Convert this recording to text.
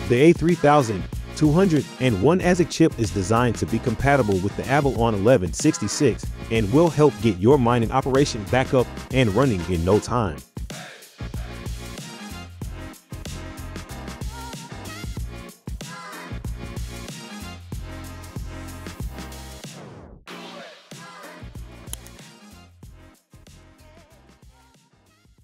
The A3201 ASIC chip is designed to be compatible with the Avalon 1166 and will help get your mining operation back up and running in no time.